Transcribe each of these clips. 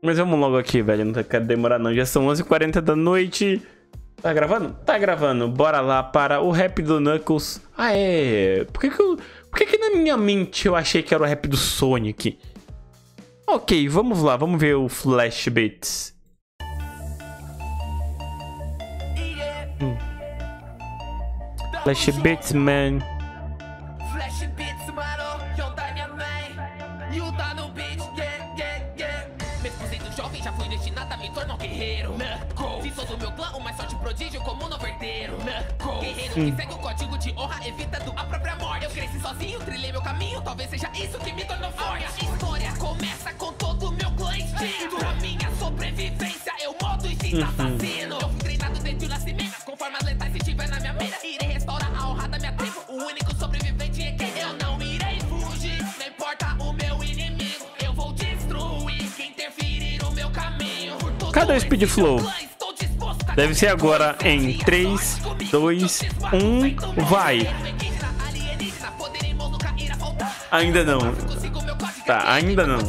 Mas vamos logo aqui, velho. Não quero demorar não. Já são 11h40 da noite. Tá gravando? Tá gravando. Bora lá para o rap do Knuckles. Ah, é. Por que na minha mente eu achei que era o rap do Sonic? Ok, vamos lá. Vamos ver o Flash Beats. Flash Beats, man. Flash Beats, mano, Hyundai minha mãe. You tá no beat, Mesmo sendo jovem, já fui destinado a me tornar um guerreiro. Se sou do meu clã, uma sorte prodígio como no verdeiro. Guerreiro que segue o código de honra, evitando a própria morte. Eu cresci sozinho, trilhei meu caminho, talvez seja isso que me tornou forte. A história começa com todo o meu clã instinto. Pra minha sobrevivência, eu modo instinto assassino. Eu fui treinado desde o nascimento, com formas letais se estiver na minha mira. Irei restaurar a honra da minha tribo, o único sobrevivente é quem eu não irei fugir. Não importa o meu inimigo, eu vou destruir quem interferir no meu caminho. Cadê o Speed Flow? Deve ser agora em 3, 2, 1, vai! Ainda não. Tá, ainda não.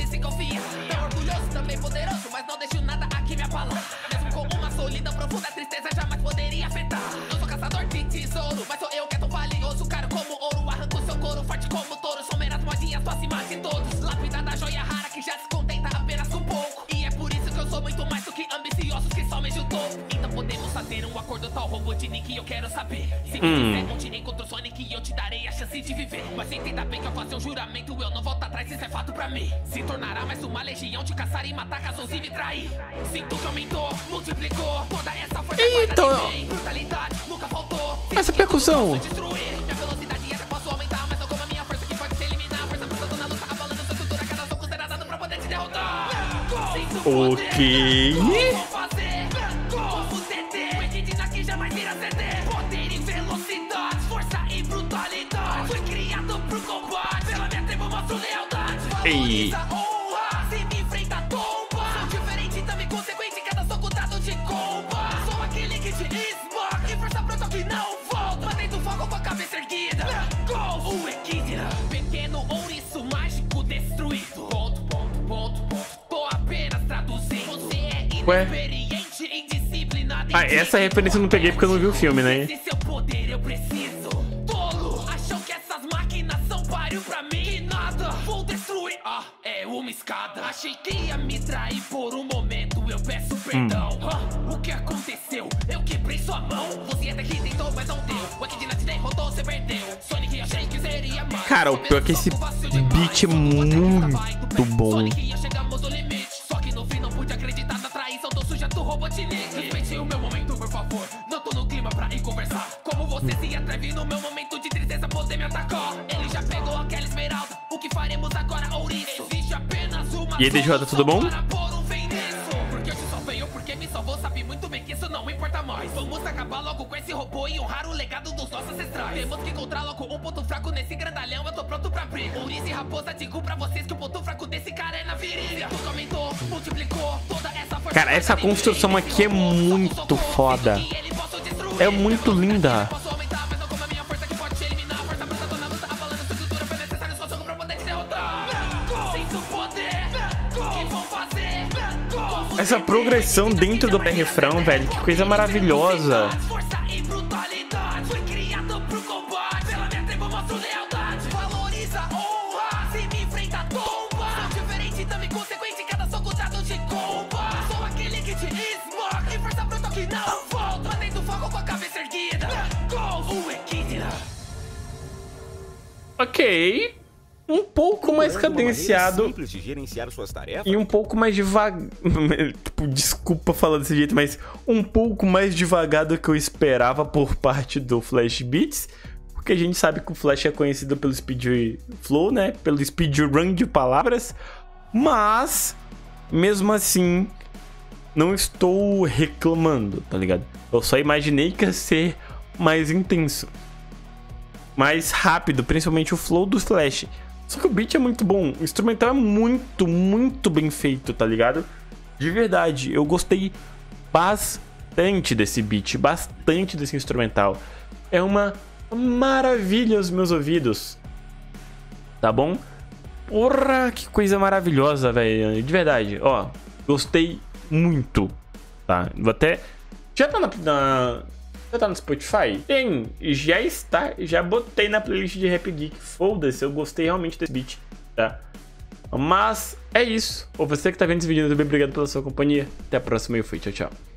Um acordo tal Robotnik, eu quero saber. Se me disser, não tirei contra o Sonic, eu te darei a chance de viver. Mas entenda bem que ao fazer um juramento, eu não volto atrás, isso é fato pra mim. Se tornará mais uma legião de caçar e matar casos e me trair. Sinto que aumentou, multiplicou toda essa força. Eita! Brutalidade nunca faltou. Essa percussão. Minha velocidade até posso aumentar, mas não como a minha força que pode se eliminar. Força bruta na luta, abalando sua cultura, cada som considerado pra poder te derrotar. Ok. Jamais irá ceder. Poder e velocidade, força e brutalidade. Fui criado pro combate, pela minha tribo mostro lealdade. Valoriza honra, se me enfrenta tomba. Sou diferente, também consequente, cada soco dado de comba. Sou aquele que te esmaga e força bruta que não volta. Mantendo fogo com a cabeça erguida. O Equidna, pequeno ouriço mágico destruído. Ponto, ponto, ponto, ponto. Tô apenas traduzindo. Você é inexperiente, indisciplinado. Ah, essa referência eu não peguei porque eu não vi o filme, né? Esse seu poder eu preciso. Tolo, acham que essas máquinas são páreo pra mim? E nada, vou destruir. Ah, é uma escada. Achei que ia me trair por um momento, eu peço perdão. O que aconteceu? Eu quebrei sua mão. Você até que tentou, mas não deu. O Equidna te derrotou, você perdeu. Sonic achei que seria mais. Cara, o pior é que esse beat é muito bom. Sonic, chegamos ao limite. Só que no fim não pude acreditar na traição do sujeito Robotnik. Respeite o meu momento, por favor. Não tô no clima pra ir conversar. Como você se atreve no meu momento de tristeza poder me atacar? Ele já pegou aquela esmeralda. O que faremos agora, ouriço? Existe apenas uma. E aí, DJ, tudo bom? Porque eu te salvei, porque me salvou. Sabe muito bem que isso não importa mais. Vamos acabar logo com esse robô e honrar o legado dos nossos ancestrais. Temos que encontrar logo um ponto fraco nesse grandalhão. Eu tô pronto pra briga. Ouriço e raposa, digo pra vocês que o ponto fraco desse cara é na virilha. Tudo aumentou, multiplicou toda essa força. Cara, essa construção aqui é muito foda. É muito linda. Essa progressão dentro do refrão, velho, que coisa maravilhosa. Força e brutalidade, fui criado pro combate. Pela minha tribo mostro lealdade. Valoriza honra, se me enfrenta tomba. Sou diferente, também consequente, cada soco dado de comba. Sou aquele que te esmaga e força bruta que não volta. Mantendo fogo com a cabeça erguida. O Equidna. Ok. Um pouco mais cadenciado simples de gerenciar suas tarefas. e um pouco mais devagar. Tipo, desculpa falar desse jeito, mas um pouco mais devagar do que eu esperava por parte do Flash Beats. Porque a gente sabe que o Flash é conhecido pelo Speed Flow, né? Pelo speedrun de palavras. Mas, mesmo assim, não estou reclamando, tá ligado? Eu só imaginei que ia ser mais intenso, mais rápido, principalmente o flow do Flash. Só que o beat é muito bom, o instrumental é muito, muito bem feito, tá ligado? De verdade, eu gostei bastante desse beat, bastante desse instrumental. É uma maravilha aos meus ouvidos, tá bom? Porra, que coisa maravilhosa, velho, de verdade. Ó, Gostei muito, tá? Vou até... Já tá já tá no Spotify? Tem, já está, já botei na playlist de Rap Geek. Foda-se, eu gostei realmente desse beat, tá? Mas é isso. Você que tá vendo esse vídeo, muito bem, obrigado pela sua companhia. Até a próxima e eu fui, tchau, tchau.